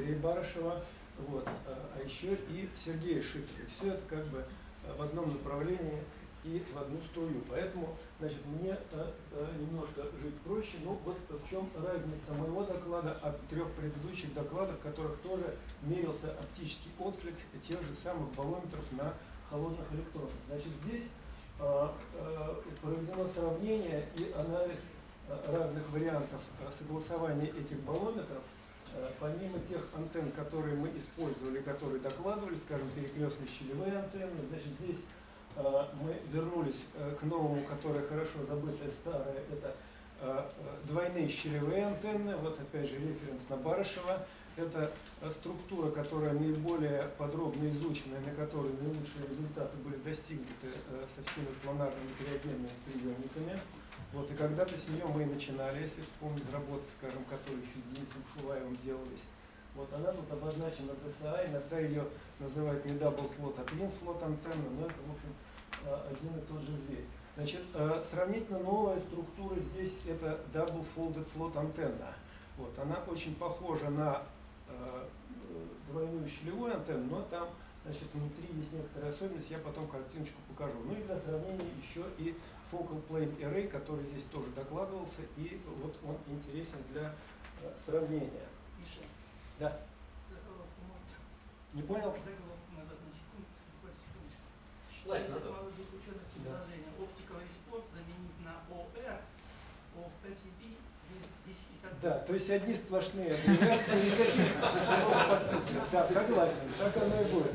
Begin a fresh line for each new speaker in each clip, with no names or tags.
Андрей Барышева, вот, а еще и Сергей Шифер. И все это как бы в одном направлении и в одну струю. Поэтому, значит, мне немножко жить проще. Ну, вот в чем разница моего доклада от 3 предыдущих докладов, в которых тоже мерился оптический отклик тех же самых баллометров на холодных электронах. Значит, здесь проведено сравнение и анализ разных вариантов согласования этих баллометров. Помимо тех антенн, которые мы использовали, которые докладывали, скажем, перекрестные щелевые антенны, значит, здесь мы вернулись к новому, которое хорошо забытое, старое, это двойные щелевые антенны, вот опять же референс на Барышева. Это структура, которая наиболее подробно изучена, на которой наилучшие результаты были достигнуты со всеми планарными криогенными приемниками. Вот, и когда-то с нее мы и начинали, если вспомнить работы, скажем, которые еще Денисом Шуваевым делались. Вот она тут обозначена DSA, иногда ее называют не double slot, а twin slot антенна, но это, в общем, один и тот же зверь. Значит, сравнительно новая структура здесь это double folded slot антенна. Вот, она очень похожа на двойную щелевую антенну, но там, значит, внутри есть некоторые особенности, я потом картиночку покажу. Ну и для сравнения еще и Focal Plane Array, который здесь тоже докладывался, и вот он интересен для сравнения.
Миша,
да.
заголовку можно?
Не понял?
Заголовку назад на секундочку.
Что это?
Молодых ученых предложение Optical Response заменить на OR, OFTB, здесь и так далее.
Да, то есть одни сплошные аббревиации, никаких слов по сути. Да, согласен, так оно и будет.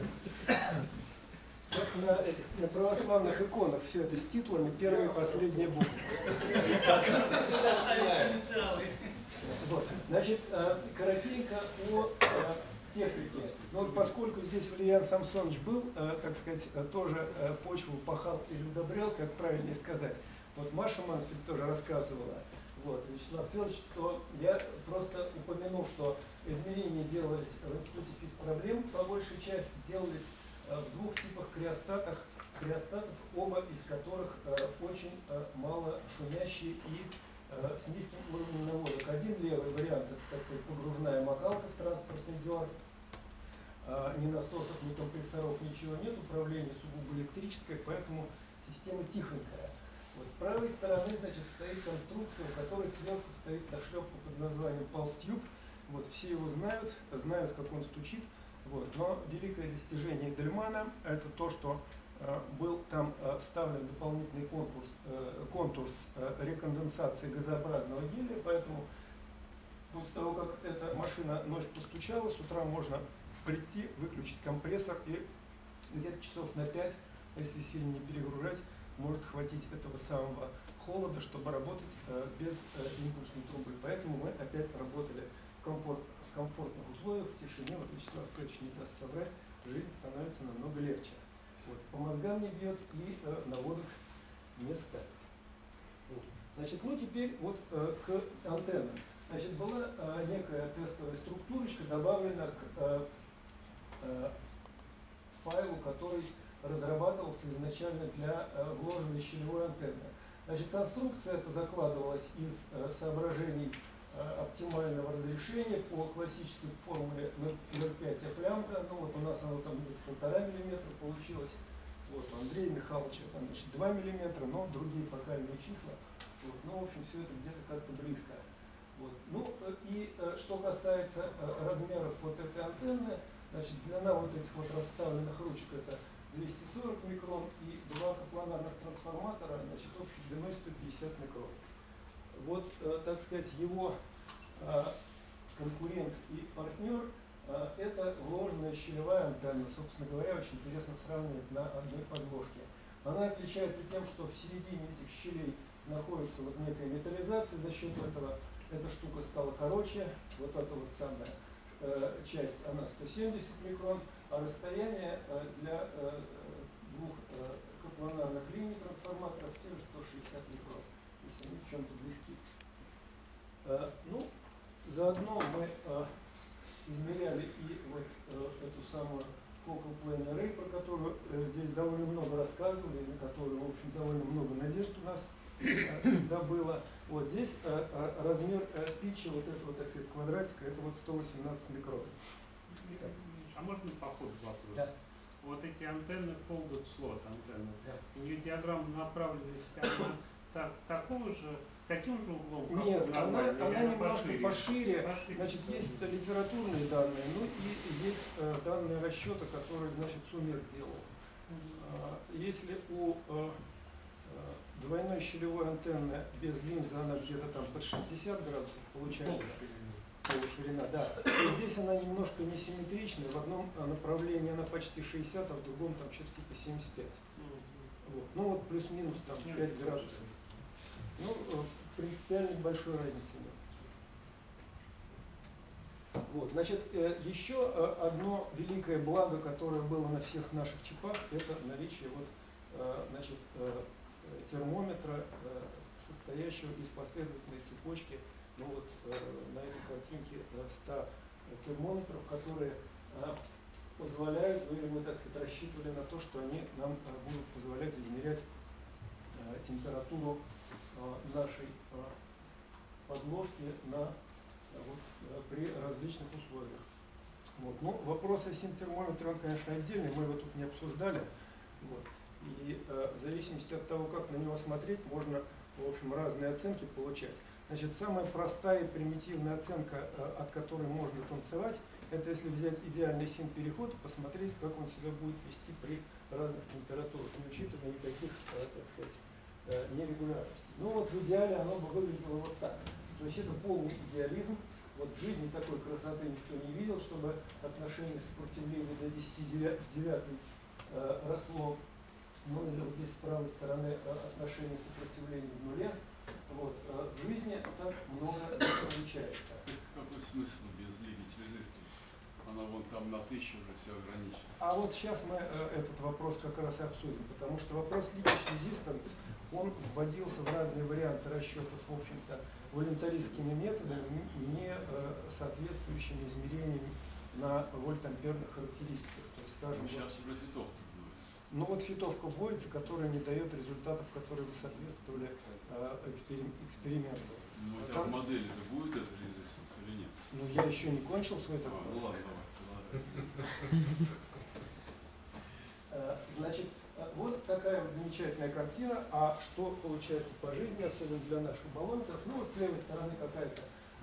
Как на православных иконах все это с титлами, первые и последние буквы. Вот. Значит, коротенько о технике. Но поскольку здесь Валерьян Самсонович был, так сказать, тоже почву пахал или удобрял, как правильнее сказать. Вот Маша Мансфельд тоже рассказывала, вот, Вячеслав Федорович, то я просто упомяну, что измерения делались в институте физпроблем, по большей части делались в 2 типах криостатов, оба из которых очень мало шумящие и с низким уровнем наводок. Один левый вариант, это, так сказать, погружная макалка в транспортный дёр, ни насосов, ни компрессоров, ничего нет, управление сугубо электрическое, поэтому система тихонькая. Вот с правой стороны, значит, стоит конструкция, у которой сверху стоит дошлепка под названием Pulse Tube. Вот, все его знают, как он стучит. Вот. Но великое достижение Эдельмана – это то, что был там вставлен дополнительный контур с реконденсацией газообразного гелия, поэтому после того, как эта машина ночь постучала, с утра можно прийти, выключить компрессор и где-то часов на 5, если сильно не перегружать, может хватить этого самого холода, чтобы работать без импульсной трубы. Поэтому мы опять работали в комфортных условиях, в тишине. Вот Вячеслав Федорович не даст соврать, жизнь становится намного легче. Вот. По мозгам не бьет и наводок не ставит. Вот. Значит, ну теперь вот к антеннам. Значит, была некая тестовая структурочка добавлена к файлу, который разрабатывался изначально для вложенной щелевой антенны. Значит, конструкция эта закладывалась из соображений оптимального разрешения по классической формуле 0,5 f лямбда. Ну вот у нас оно там будет 1,5 мм получилось. Вот у Андрея Михайловича там, значит, 2 мм, но другие фокальные числа. Вот. Ну, в общем, все это где-то как-то близко. Вот. Ну и что касается размеров вот этой антенны, значит, длина вот этих вот расставленных ручек это 240 микрон и 2 копланарных трансформатора, значит, общей длиной 150 микрон. Вот, так сказать, его конкурент и партнер это вложенная щелевая антенна, собственно говоря, очень интересно сравнивать на одной подложке. Она отличается тем, что в середине этих щелей находится вот некая металлизация, за счет этого эта штука стала короче, вот эта вот самая часть, она 170 микрон, а расстояние для 2 копланарных линий трансформаторов те же 160 микрон. То есть они в чем-то близки. Ну, заодно мы измеряли и вот эту самую Focal Plane Array, про которую здесь довольно много рассказывали, на которую, в общем, довольно много надежд у нас всегда было. Вот здесь размер питча вот этого, так сказать, квадратика, это вот 118 микрон.
А можно по ходу вопрос?
Да.
Вот эти антенны folded slot антенны,
Да.
у нее диаграмма направленности она такого же, с таким же углом, как
Нет,
у нормальной,
она
или
немножко пошире.
Пошире.
Значит, есть литературные данные, ну и есть данные расчета, которые, значит, Сумер делал. Если у двойной щелевой антенны без линзы она где-то там под 60 градусов получается, полуширина, да, то здесь она немножко несимметричная, в одном направлении она почти 60, а в другом там что-то типа 75. Вот. Ну вот плюс-минус там 5 градусов. Ну, принципиально большой разницы нет. Вот, значит, еще одно великое благо, которое было на всех наших чипах, это наличие вот, значит, термометра, состоящего из последовательной цепочки. Ну вот на этой картинке 100 термометров, которые позволяют, ну или мы, так сказать, рассчитывали на то, что они нам будут позволять измерять температуру нашей подложки при различных условиях. Вот. Ну, вопрос о синтермометре, он, конечно, отдельный, мы его тут не обсуждали. Вот. И в зависимости от того, как на него смотреть, можно, в общем, разные оценки получать. Значит, самая простая и примитивная оценка, от которой можно танцевать, это если взять идеальный син-переход и посмотреть, как он себя будет вести при разных температурах, не учитывая никаких, так сказать, нерегулярностей. Ну вот в идеале оно бы выглядело вот так. То есть это полный идеализм. Вот в жизни такой красоты никто не видел, чтобы отношение сопротивления до 10 в девятый росло. Ну или вот здесь с правой стороны отношение сопротивления в нуле. Вот. В жизни так много не получается.
Какой смысл без Limit Resistance? Она вон там на 1000 уже все ограничена.
А вот сейчас мы этот вопрос как раз и обсудим, потому что вопрос Limit Resistance, он вводился в разные варианты расчетов, в общем-то, волюнтаристскими методами, не соответствующими измерениями на вольтамперных характеристиках. То есть, скажем,
сейчас уже фитовка будет.
Ну вот фитовка вводится, которая не дает результатов, которые бы соответствовали эксперименту.
Ну, у тебя в модели-то будет это резистенс или нет?
Ну я еще не кончил свой такой.
Ну ладно, давай.
Значит, вот такая вот замечательная картина. А что получается по жизни, особенно для наших баллонметров? Ну вот с левой стороны какая-то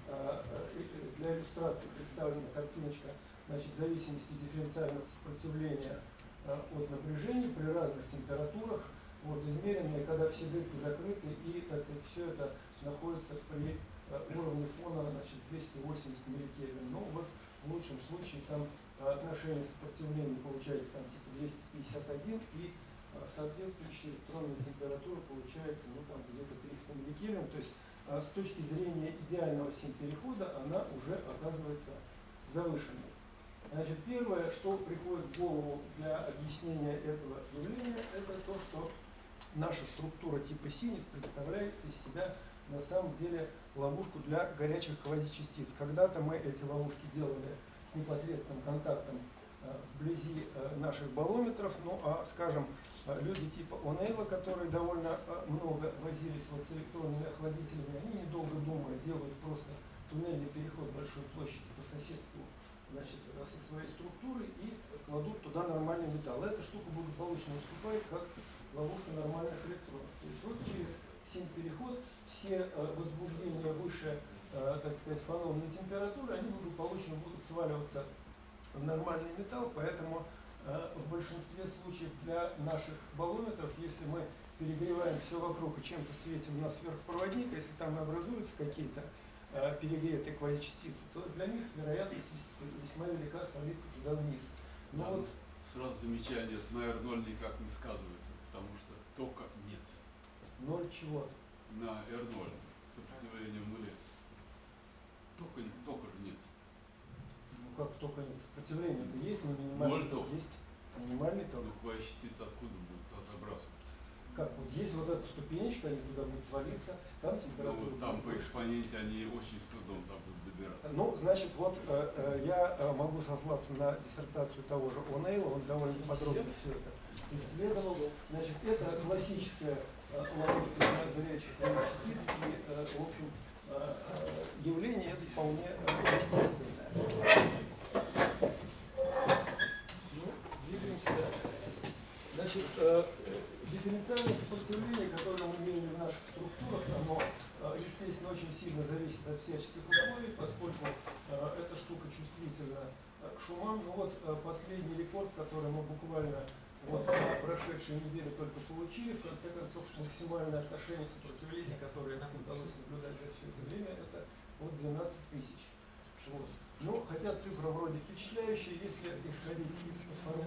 для иллюстрации представлена картиночка, значит, зависимости дифференциального сопротивления от напряжения при разных температурах, вот, измеренные, когда все дырки закрыты, и, так сказать, все это находится при уровне фона, значит, 280 милликельвин. Ну, вот в лучшем случае там отношение сопротивления получается там типа 251, и соответствующая электронная температура получается, ну, там где-то 300 милликельвин. То есть с точки зрения идеального син-перехода она уже оказывается завышенной. Значит, первое, что приходит в голову для объяснения этого явления, это то, что наша структура типа синус представляет из себя на самом деле ловушку для горячих квазичастиц. Когда-то мы эти ловушки делали с непосредственным контактом вблизи наших баллометров, ну а, скажем, люди типа О'Нейла, которые довольно много возились вот с электронными охладителями, они, недолго думая, делают просто туннельный переход большой площади по соседству, значит, со своей структурой и кладут туда нормальный металл. Эта штука благополучно выступает как ловушка нормальных электронов. То есть вот через син-переход все возбуждения выше, так сказать, фановной температуры, они благополучно будут сваливаться в нормальный металл, поэтому в большинстве случаев для наших баллометров, если мы перегреваем все вокруг и чем-то светим на сверхпроводник, если там образуются какие-то перегретые квазичастицы, то для них вероятность весьма велика свалиться туда вниз. Но
Там
вот
сразу замечание, на R0 никак не сказывается, потому что тока нет.
ноль чего?
На R0 сопротивление в нуле. Тока же нет.
Ну как только нет, сопротивление-то есть, но минимальный ток есть. Минимальный ток.
Ну, квазичастицы откуда будут забрасываться?
Как вот есть вот эта ступенечка, они туда будут валиться, там
Ну,
температура.
вот там по экспоненте они очень с трудом там будут добираться.
Ну, значит, вот я могу сослаться на диссертацию того же О'Нейла, он довольно подробно все это исследовал. Значит, это классическая ловушка для горячих частиц, и, в общем, явление это вполне естественное. очень сильно зависит от всяческих условий, поскольку эта штука чувствительна к шумам. Ну вот последний рекорд, который мы буквально вот прошедшей неделе только получили, в конце концов, максимальное отношение сопротивления, которое нам удалось наблюдать за все это время, это вот 12 тысяч. Вот. Ну, хотя цифра вроде впечатляющая, если исходить из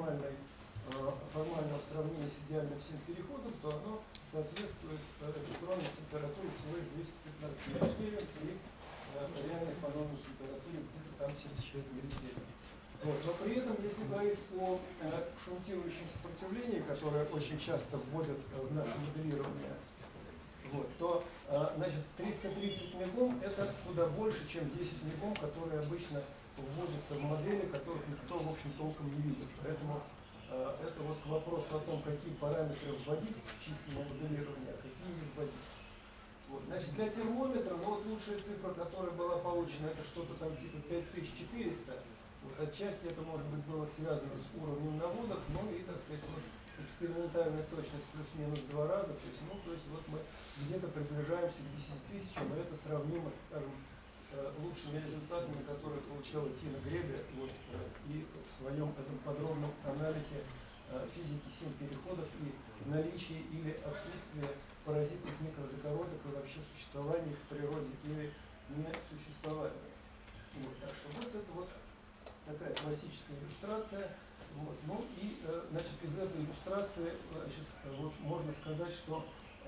формального сравнения с идеальным всем-переходом, то оно соответствует электронной температуре всего лишь 215 миллиметров и реальной фоновой температуре где-то там 75 миллиметров. Вот. Но при этом, если говорить о шунтирующем сопротивлении, которое очень часто вводят в наше моделирование, вот, то значит, 330 мегом это куда больше, чем 10 мегом, которые обычно вводятся в модели, которых никто, в общем, толком не видит. Поэтому это вот к вопросу о том, какие параметры вводить в численное моделирование, а какие не вводить. Вот. Значит, для термометра, ну вот лучшая цифра, которая была получена, это что-то там типа 5400. Вот, отчасти это, может быть, было связано с уровнем наводок, но и, так сказать, вот, экспериментальная точность плюс-минус 2 раза. То есть вот мы где-то приближаемся к 10 тысячам, и это сравнимо, скажем, с лучшими результатами, которые получала Тина Гребе вот, и в своем этом подробном анализе физики сим-переходов и наличие или отсутствие паразитных микрозакороток и вообще существования их в природе или несуществования. Вот, так что вот это вот такая классическая иллюстрация. Вот. Ну и значит, из этой иллюстрации значит, вот, можно сказать, что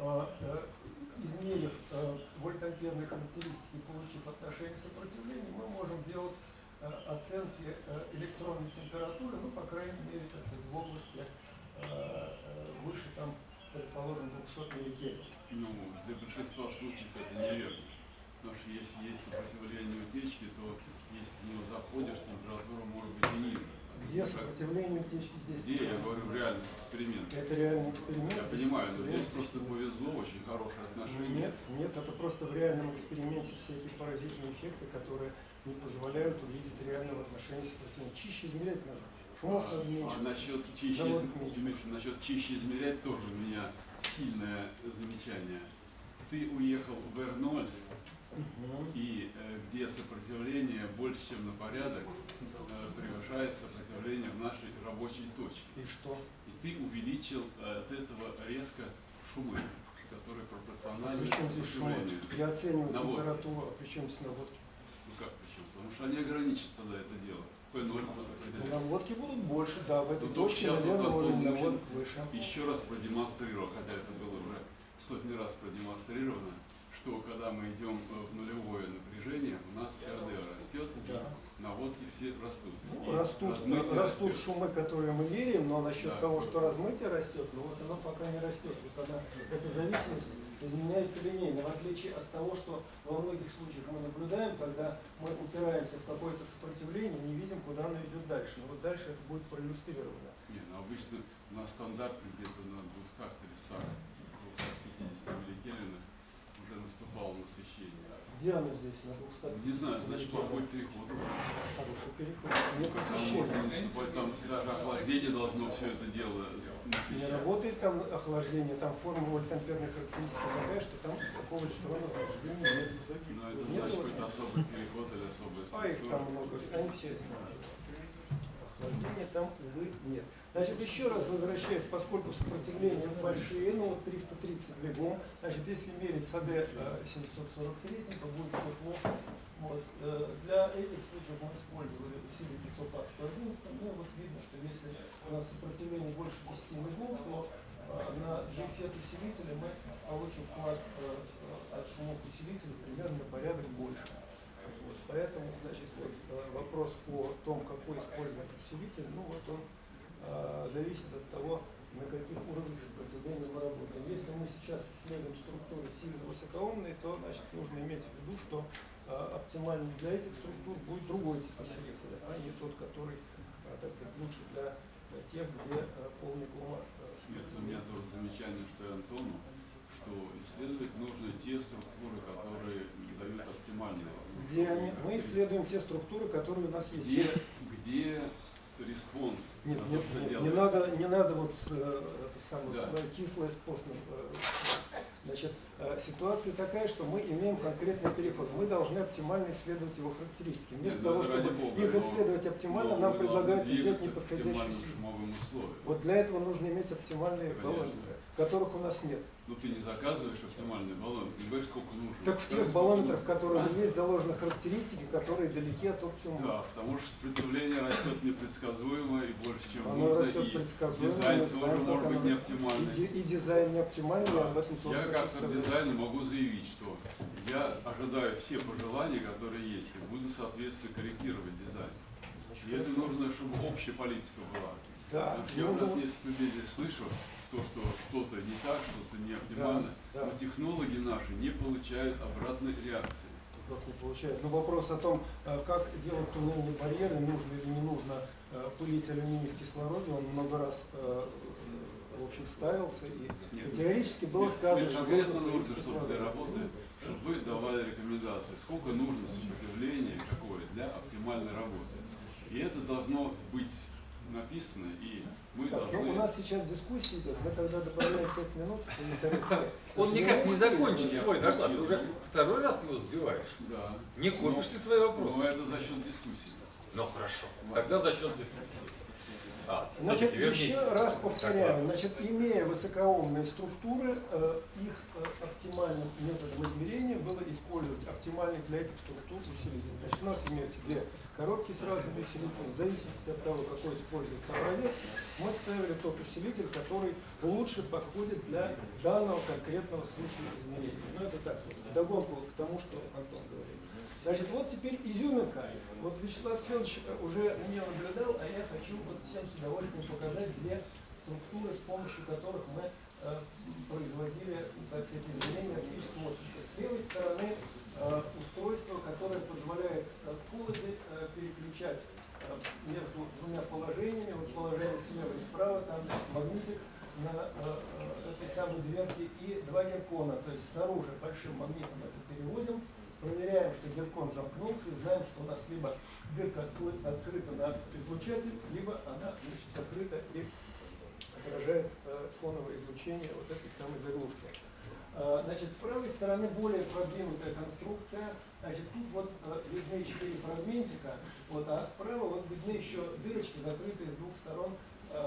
измерив вольтамперные характеристики, получив отношение сопротивления, мы можем делать оценки электронной температуры, ну, по крайней мере, так сказать, в области выше, там, предположим, 200 милликельвин.
Ну, для большинства случаев это неверно. Потому что если есть сопротивление утечки, то если в него заходишь, температура может быть и ниже.
Где сопротивление утечки здесь?
Где, я говорю, в реальных экспериментах.
Это реальный эксперимент.
Я понимаю, но здесь просто повезло, очень хорошее отношение.
Нет, это просто в реальном эксперименте все эти паразитные эффекты, которые не позволяют увидеть реального отношения сопротивления. Чище измерять надо. Шумов меньше.
А насчет чище измерять тоже у меня сильное замечание. Ты уехал в R0, и где сопротивление больше, чем на порядок, превышает сопротивление в нашей рабочей точке.
И что?
И ты увеличил от этого резко шумы, которые пропорциональны
Причем здесь шум?
сопротивлению.
Я оцениваю
Наводки.
температуру, а причем здесь наводки?
Ну как причем? Потому что они ограничат тогда это дело. P0 определяет.
Наводки будут больше, да, в этой
Ну,
точке,
сейчас
наверное,
вот
уровень
Антон
наводок выше.
Еще раз продемонстрировал, хотя это было уже сотни раз продемонстрировано, что когда мы идем в нулевое напряжение, у нас РД растет,
Да.
наводки все растут.
Ну,
И
растут
размытие растет.
шумы, которые мы меряем, но насчет
Да,
того,
все.
что размытие растет, ну вот оно пока не растет. Вот она, эта зависимость изменяется линейно, в отличие от того, что во многих случаях мы наблюдаем, когда мы упираемся в какое-то сопротивление, не видим, куда оно идет дальше. Но вот дальше это будет проиллюстрировано.
Не, ну обычно на стандартных где-то на 200-300, 250 милликельвинах уже наступало насыщение.
Где оно здесь, на 200?
Не знаю, значит, плохой переход.
Хороший переход. Нет
Там
освещения.
можно наступать, там даже охлаждение должно все это дело
Не
насыщать.
работает там охлаждение, там форма вольтамперной характеристики такая, что там такого электронного охлаждения нет.
Но это
Нет
значит
вот.
какой-то особый переход или особая
А их там
структура.
много, они все знают. Охлаждения там, увы, нет. Значит, еще раз возвращаясь, поскольку сопротивления большие, ну вот 330 мегом, значит, если мерить с АД 743, то будет все плохо. Вот. Для этих случаев мы использовали усилитель СОПА 111. Ну вот видно, что если у нас сопротивление больше 10 мегом, то на GFET усилителе мы получим вклад от шумов усилителя примерно на порядок больше. Вот. Поэтому, значит, вот, вопрос о том, какой использовать усилитель, ну вот он зависит от того, на каких уровнях сопротивления мы работаем. Если мы сейчас исследуем структуры сильно высокоомные, то значит, нужно иметь в виду, что оптимальным для этих структур будет другой тип усилителя, а не тот, который так сказать, лучше для тех, где полный кома.
Нет, у меня тоже замечание, что и Антону, что исследовать нужно те структуры, которые дают оптимальные.
Где они? Мы исследуем те структуры, которые у нас есть.
Где респонс?
Нет,
на
нет,
то, что
нет,
делается?
не надо вот это самое,
Да.
кислое способ Значит, ситуация такая, что мы имеем конкретный переход. Мы должны оптимально исследовать его характеристики. Вместо того, чтобы их исследовать оптимально, нам предлагается взять неподходящие. Вот для этого нужно иметь оптимальные баллоны, которых у нас нет.
Ну ты не заказываешь оптимальный баллон, не говоришь, сколько нужно.
Так в тех баллометрах, которые есть, заложены характеристики, которые далеки от оптимума.
Да, потому что сопротивление растет непредсказуемо и больше, чем
Оно
нужно,
растет
и
предсказуемо,
дизайн
мы
тоже
знаем,
может
как
быть
оно-
неоптимальный.
И дизайн не оптимальный,
Да.
об этом тоже
Я
хочу
как автор
сказать.
дизайна могу заявить, что я ожидаю все пожелания, которые есть, и буду, соответственно, корректировать дизайн. И это нужно, чтобы общая политика была.
Да,
Потому что я уже от нескольких людей здесь слышу, то, что что-то не так, что-то не оптимально,
да.
но технологи наши не получают обратной реакции.
Как не получает. Но вопрос о том, как делать туннельные барьеры, нужно или не нужно пылить алюминий в кислороде, он много раз в общем, ставился. И
Нет,
теоретически было сказано, что
конкретно
нужно
нужно,
пылить в
чтобы для
кислороде.
работы, чтобы вы давали рекомендации, сколько нужно сопротивления, какое для оптимальной работы. И это должно быть написано, и мы
Так,
должны...
ну, у нас сейчас дискуссия идет, мы тогда добавляем 5 минут.
Он никак не закончит
Я
свой доклад. Ты
включил.
уже второй раз его сбиваешь.
Да.
Не копишь ты свои
Но
вопросы.
это за счет дискуссии.
Ну хорошо. Тогда за счет дискуссии.
Значит,
все-таки вернись.
еще раз повторяю, значит, имея высокоумные структуры, их оптимальным методом измерения было использовать оптимальный для этих структур усилитель. Значит, у нас имеются две коробки с разными усилителями, в зависимости от того, какой используется образец, мы ставили тот усилитель, который лучше подходит для данного конкретного случая измерения. Ну, это так, вдогонку к тому, что Антон говорил. Значит, вот теперь изюминка. Вот Вячеслав Федорович уже на нее наблюдал, а я хочу вот всем с удовольствием показать две структуры, с помощью которых мы производили, так сказать, измерения оптического отклика. С левой стороны устройство, которое позволяет в холоде переключать между двумя положениями. Вот положение слева и справа, там магнитик на этой самой дверке и два геркона. То есть снаружи большим магнитом это переводим. Проверяем, что геркон замкнулся, и знаем, что у нас либо дырка открыта на излучатель, либо она, значит, закрыта и отражает фоновое излучение вот этой самой заглушки. Значит, с правой стороны более продвинутая конструкция. Значит, тут вот видны 4 фрагментика, вот, а справа вот видны еще дырочки, закрытые с двух сторон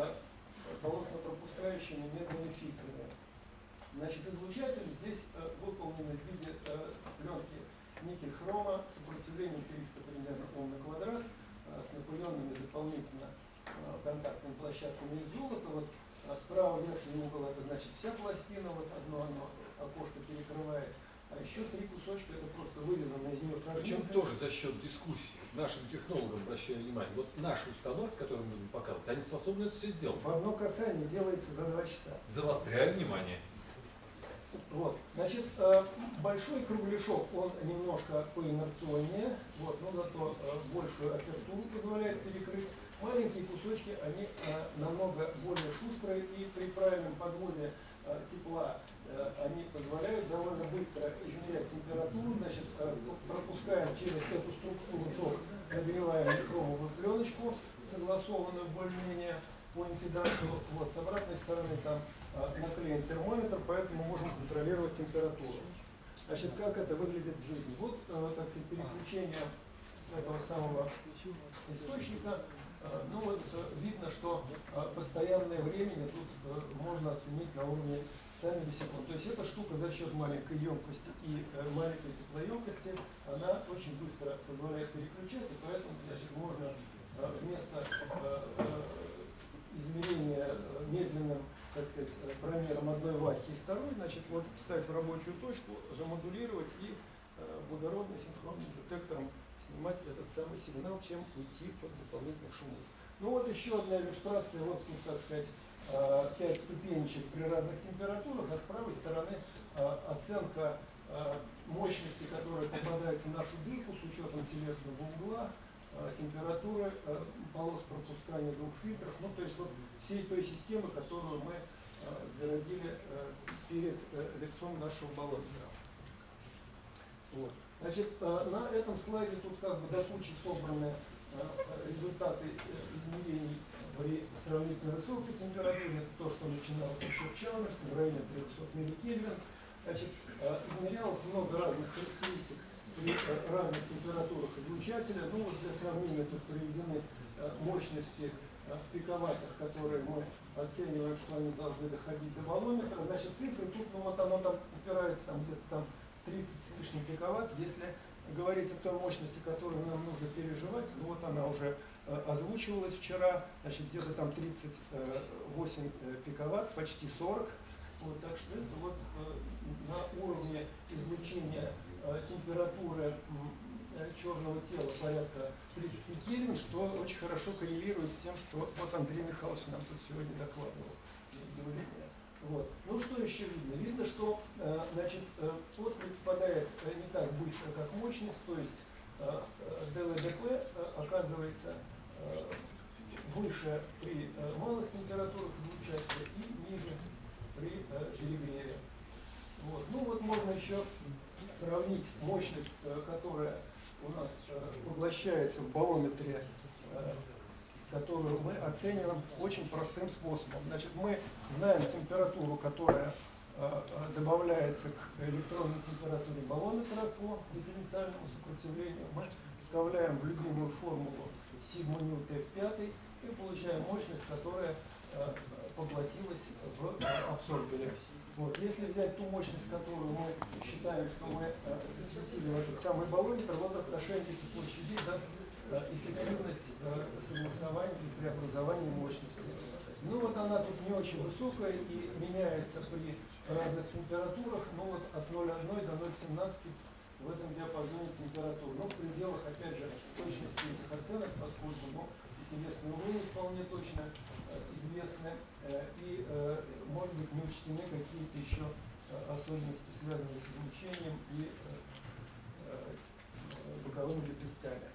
полосно-пропускающими медными фильтрами. Значит, излучатель здесь выполнен в виде пленки никель-хрома, сопротивлением 300 примерно Ом на квадрат, с напыленными дополнительно контактными площадками из золота. Вот справа верхний угол это значит вся пластина, вот одно окошко перекрывает, а еще 3 кусочка это просто вырезанные из нее
Причем
фрагменты.
тоже за счет дискуссии. Нашим технологам, обращаю внимание, вот наши установки, которые мы будем показывать, они способны это все сделать.
В одно касание делается за 2 часа.
Заостряю внимание.
Вот. Значит, большой кругляшок, он немножко поинерционнее, вот, но зато большую апертуру позволяет перекрыть. Маленькие кусочки, они намного более шустрые, и при правильном подводе тепла они позволяют довольно быстро измерять температуру. Значит, пропускаем через эту структуру ток, нагреваем хромовую пленочку, согласованную более-менее по импедансу. Вот, с обратной стороны там наклеен термометр, поэтому мы можем контролировать температуру. Значит, как это выглядит в жизни? Вот, так сказать, переключение этого самого источника. Ну вот видно, что постоянное времени тут можно оценить на уровне 100 миллисекунд. То есть эта штука за счет маленькой емкости и маленькой теплоемкости, она очень быстро позволяет переключать, и поэтому, значит, можно вместо измерения медленным, так сказать, промером одной вахи и второй, значит, вот встать в рабочую точку, замодулировать и благородно синхронным детектором снимать этот самый сигнал, чем уйти под дополнительных шумов. Ну вот еще одна иллюстрация, вот тут, так сказать, 5 ступенечек при разных температурах, а с правой стороны оценка мощности, которая попадает в нашу дырку с учетом телесного угла, температуры, полос пропускания двух фильтров, ну то есть вот всей той системы, которую мы сгородили перед лицом нашего баллонника. Вот. Значит, на этом слайде тут как бы до кучи собраны результаты измерений при сравнительно высокой температуре. Это то, что начиналось еще в Чалмерсе, в районе 300 милликельвин. Значит, измерялось много разных характеристик при равных температурах излучателя. Ну вот для сравнения тут приведены мощности в пиковаттах, которые мы оцениваем, что они должны доходить до баллометра. Значит, цифры тут, ну вот оно там упирается там где-то там 30 с лишним пиковатт. Если говорить о той мощности, которую нам нужно переживать, ну вот она уже озвучивалась вчера, значит, где-то там 38 пиковатт, почти 40. Вот, так что это вот на уровне излучения температуры черного тела порядка 30 Кельвин, что очень хорошо коррелирует с тем, что вот Андрей Михайлович нам тут сегодня докладывал. Вот. Ну что еще видно? Видно, что значит, отклик спадает не так быстро, как мощность, то есть ДЛДП оказывается выше при малых температурах излучателя и ниже при перегреве. Вот. Ну вот можно еще сравнить мощность, которая у нас поглощается в баллометре, которую мы оцениваем очень простым способом. Значит, мы знаем температуру, которая добавляется к электронной температуре баллометра по дифференциальному сопротивлению. Мы вставляем в любимую формулу сигма ньют F5 и получаем мощность, которая поглотилась в абсорбере. Вот. Если взять ту мощность, которую мы считаем, что мы засветили в этот самый баллометр, вот отношение площадей даст эффективность согласования и преобразования мощности. Ну вот она тут не очень высокая и меняется при разных температурах, ну вот от 0,1 до 0,17 в этом диапазоне температур. Но в пределах, опять же, точности этих оценок, поскольку интересные уровни вполне точно известны и, может быть, не учтены какие-то еще особенности, связанные с излучением и боковыми лепестками.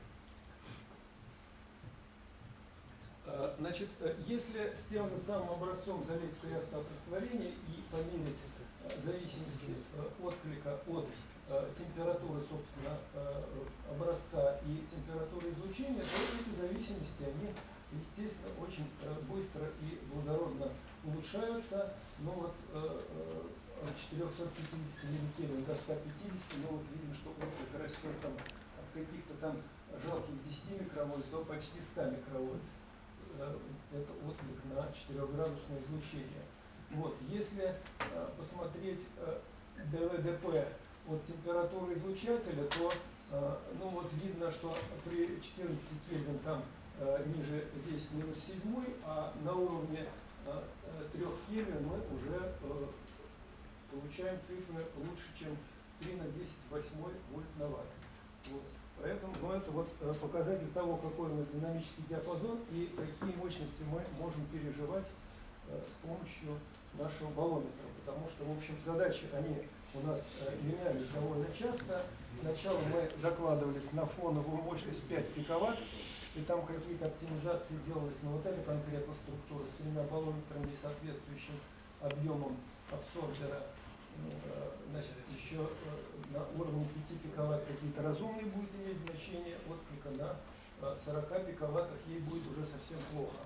Значит, если с тем же самым образцом залезть в криосстат растворения и померить зависимости отклика от температуры, собственно, образца и температуры излучения, то эти зависимости, они, естественно, очень быстро и благородно улучшаются. Ну вот от 450 милликельвин до 150, ну вот видно, что отклик растет там от каких-то там жалких 10 микровольт до почти 100 микровольт. Это отклик на 4-градусное излучение. Вот. Если посмотреть ДВДП от температуры излучателя, то ну вот видно, что при 14 Кельвин там ниже весь минус 7, а на уровне 3 Кельвин мы уже получаем цифры лучше, чем 3 на 10 восьмой вольт на ватт. Вот. Поэтому ну, это вот показатель того, какой у нас динамический диапазон и какие мощности мы можем переживать с помощью нашего баллометра. Потому что, в общем, задачи, они у нас менялись довольно часто. Сначала мы закладывались на фоновую мощность 5 пиковатт, и там какие-то оптимизации делались на вот эту конкретную структуру с 3 баллометрами и соответствующим объемом абсорбера. Значит, еще на уровне 5 пиковатт какие-то разумные будет иметь значение, отклика на 40 пиковаттах ей будет уже совсем плохо.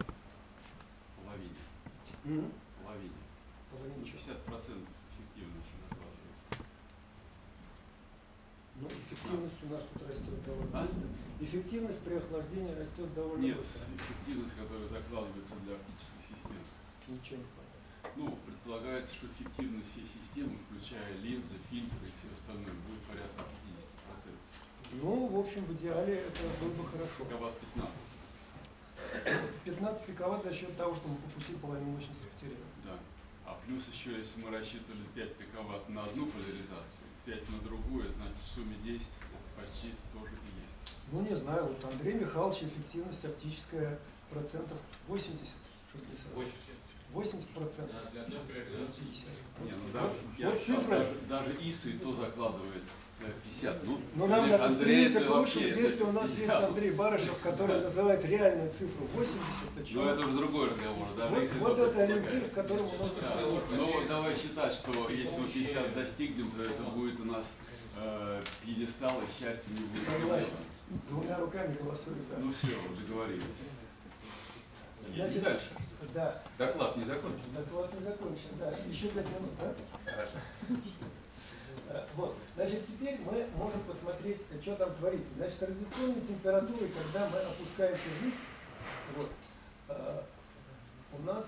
Половине. Половине. 50% эффективности накладывается.
Ну, эффективность у нас тут растет довольно быстро. Эффективность при охлаждении растет довольно быстро.
Нет, эффективность, которая закладывается для оптических систем.
Ничего не понятно.
Ну, предполагается, что эффективность всей системы, включая линзы, фильтры и все остальное, будет порядка 50%.
Ну, в общем, в идеале это было бы хорошо.
Пиковатт 15.
15 пиковатт за счет того, что мы по пути половину мощности потеряли.
Да. А плюс еще, если мы рассчитывали 5 пиковатт на одну поляризацию, 5 на другую, значит в сумме 10 это почти тоже и есть.
Ну, не знаю, вот Андрей Михайлович эффективность оптическая процентов 80. 80%.
Для одной поляризации.
Не, ну даже,
вот цифра.
даже ИСы то закладывает 50.
Но нам надо
Андрей,
стремиться к
это
лучшему,
вообще,
если у нас есть Андрей Барышев, который называет реальную цифру 80, то
Ну
что?
это уже другой разговор. Даже
Вот,
если
вот
только-
это ориентир, к которому нужно
Да,
стремиться.
но давай считать, что если мы 50 достигнем, то это будет у нас пьедестал, и счастья не будет.
Согласен. Двумя руками голосую за.
Ну все, договорились.
Значит,
дальше.
Да.
Доклад не закончен.
Доклад не закончен, да. Еще 5 минут, да?
Хорошо.
Вот. Значит, теперь мы можем посмотреть, что там творится. Значит, радиационные температуры, когда мы опускаемся вниз, вот, у нас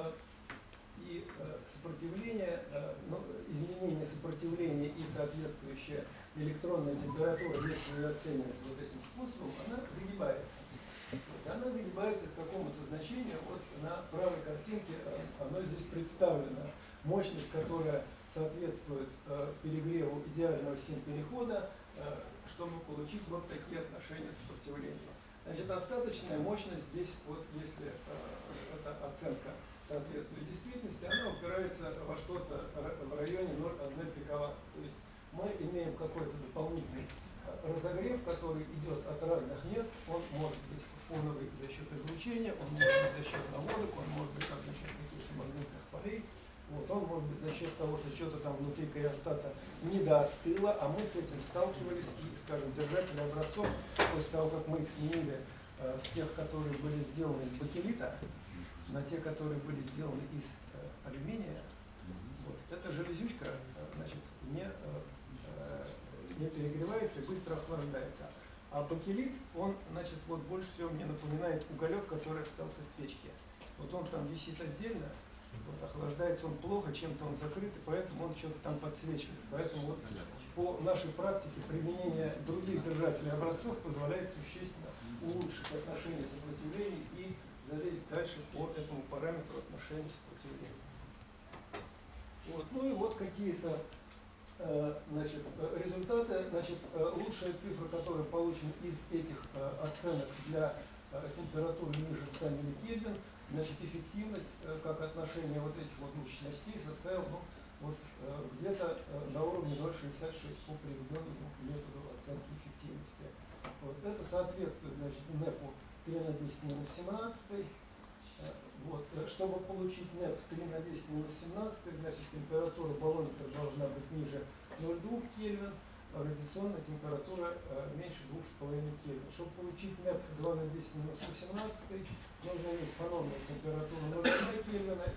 и сопротивление, ну, изменение сопротивления и соответствующая электронная температура, если ее оценивать вот этим способом, она загибается. Вот, она загибается к какому-то значению. Вот на правой картинке оно здесь представлено. Мощность, которая соответствует перегреву идеального сим-перехода, чтобы получить вот такие отношения сопротивления. Значит, остаточная мощность здесь, вот если эта оценка соответствует действительности, она упирается во что-то в районе 0,1 пиковатт. То есть мы имеем какой-то дополнительный разогрев, который идет от разных мест. Он может быть фоновый за счет излучения, он может быть за счет наводок, он может быть за счет каких-то магнитных полей. Вот, он может быть за счет того, что что-то там внутри криостата недоостыло, а мы с этим сталкивались и, скажем, держатели образцов, после того, как мы их сменили с тех, которые были сделаны из бакелита, на те, которые были сделаны из алюминия, вот, эта железючка, значит, не перегревается и быстро охлаждается. А бакелит, он, значит, вот больше всего мне напоминает уголек, который остался в печке. Вот он там висит отдельно, вот, охлаждается он плохо, чем-то он закрыт, и поэтому он что-то там подсвечивает. Поэтому вот по нашей практике применение других держателей образцов позволяет существенно улучшить отношение сопротивления и залезть дальше по этому параметру отношения сопротивления. Вот. Ну и вот какие-то значит, результаты. Значит, лучшая цифра, которая получена из этих оценок для температуры ниже 100 милликельвин, значит, эффективность как отношение вот этих вот мощностей составила, ну, вот, где-то на уровне 0,66 по приведенному методу оценки эффективности. Вот, это соответствует, значит, НЭПу 3 на 10 минус 17. Вот, чтобы получить НЭП 3 на 10 минус 17, значит, температура баллонника должна быть ниже 0,2 Кельвин, а радиационная температура меньше 2,5 Кельвин. Чтобы получить НЭП 2 на 10 минус 18, нужно иметь фононную температуру 0,1 Кельвина